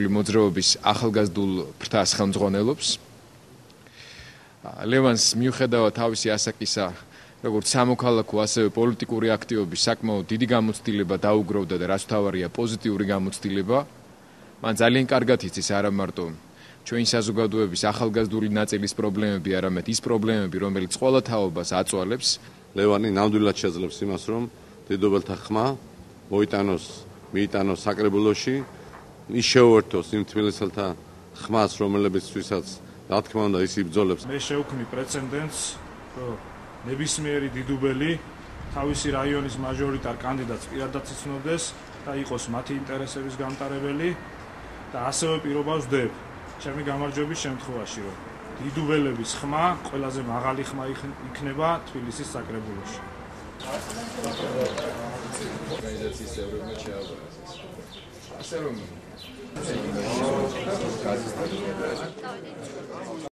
მოძრაობის ახალგაზრდულ ფრთას ხელმძღვანელობს. ლევანს მიუხედავად თავისი ასაკისა, როგორც სამოქალაქო, ასევე პოლიტიკური აქტივობის საკმაოდ დიდი გამოცდილება დაუგროვდა და რაც თავარია პოზიტიური გამოცდილება. მან ძალიან კარგად იცის არა მარტო ჩვენი საზოგადოების ახალგაზრდული ნაწილის პრობლემები, არამედ ის პრობლემები, რომელიც ყველა თაობას აწვალებს. ლევანი ნამდვილად შეძლებს იმას, რომ დიდუბელთა ხმა მიიტანოს საკრებულოში, ის შეუერთოს იმ თბილისელთა ხმას, რომლებიცთვისაც რა თქმა უნდა ის იბრძოლებს. მე შევქმნი პრეცედენტს, რომ ნებისმიერი დიდუბელი თავისი რაიონის მაჟორიტარ კანდიდატს პირადად იცნობდეს და იყოს მათი ინტერესების გამტარებელი და ასევე პირობას ვდებ ჩემი გამარჯვების შემთხვევაში, რომ დიდუბელების ხმა ყველაზე მაღალი ხმა იქნება თბილისის საკრებულოში. ორგანიზაციის წევრებმა შეაბარეს. ასე რომ